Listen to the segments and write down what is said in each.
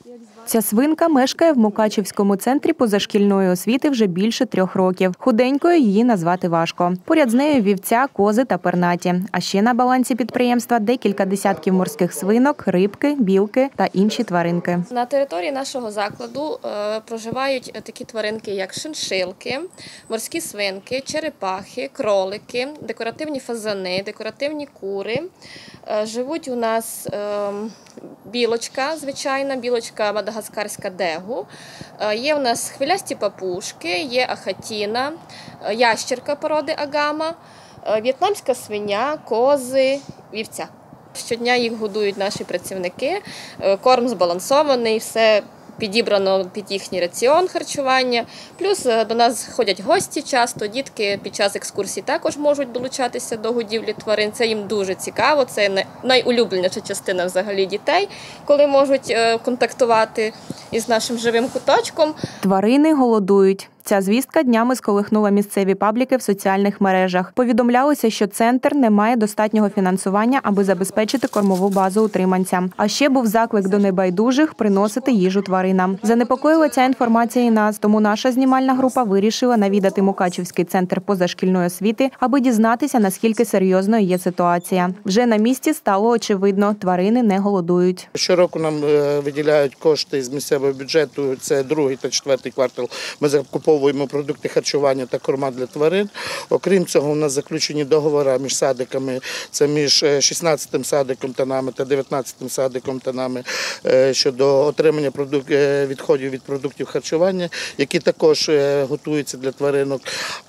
Ця свинка мешкає в Мукачівському центрі позашкільної освіти вже більше 3 років. Худенькою її назвати важко. Поряд з нею вівця, кози та пернаті. А ще на балансі підприємства декілька десятків морських свинок, рибки, білки та інші тваринки. На території нашого закладу проживають такі тваринки, як шиншилки, морські свинки, черепахи, кролики, декоративні фазани, декоративні кури. Живуть у нас білочка, звичайна, білочка мадагаскарська дегу. Є у нас хвилясті папушки, є ахатіна, ящерка породи агама, в'єтнамська свиня, кози, вівця. Щодня їх годують наші працівники, корм збалансований, все підібрано під їхній раціон харчування. Плюс до нас ходять гості часто, дітки під час екскурсій також можуть долучатися до годівлі тварин. Це їм дуже цікаво, це найулюбленіша частина взагалі дітей, коли можуть контактувати із нашим живим куточком. Тварини голодують. Ця звістка днями сколихнула місцеві пабліки в соціальних мережах. Повідомлялося, що центр не має достатнього фінансування, аби забезпечити кормову базу утриманцям. А ще був заклик до небайдужих приносити їжу тваринам. Занепокоїла ця інформація і нас, тому наша знімальна група вирішила навідати Мукачівський центр позашкільної освіти, аби дізнатися, наскільки серйозною є ситуація. Вже на місці стало очевидно – тварини не голодують. Щороку нам виділяють кошти з місцевого бюджету, це 2-й та 4-й квартал. Ми закуповуємо продукти харчування та корма для тварин. Окрім цього, у нас заключені договори між садиками, це між 16-м садиком та нами та 19-м садиком та нами щодо отримання відходів від продуктів харчування, які також готуються для тваринок.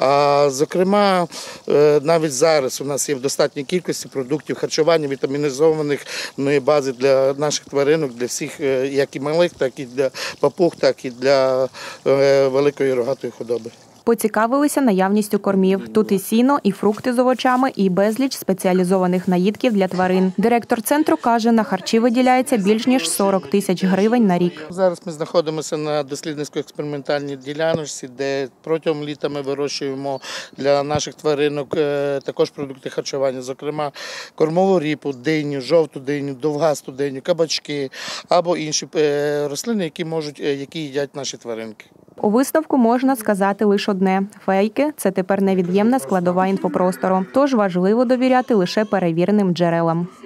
А зокрема, навіть зараз у нас є в достатній кількості продуктів харчування, вітамінізованих бази для наших тваринок, для всіх, як і малих, так і для папуг, так і для великої рогатої худоби. Поцікавилися наявністю кормів. Тут і сіно, і фрукти з овочами, і безліч спеціалізованих наїдків для тварин. Директор центру каже, на харчі виділяється більш ніж 40 тисяч гривень на рік. Зараз ми знаходимося на дослідницько-експериментальній діляночці, де протягом літа ми вирощуємо для наших тваринок також продукти харчування, зокрема кормову ріпу, диню, жовту диню, довгасту диню, кабачки або інші рослини, які їдять наші тваринки. У висновку можна сказати лише одне – фейки – це тепер невід'ємна складова інфопростору. Тож важливо довіряти лише перевіреним джерелам.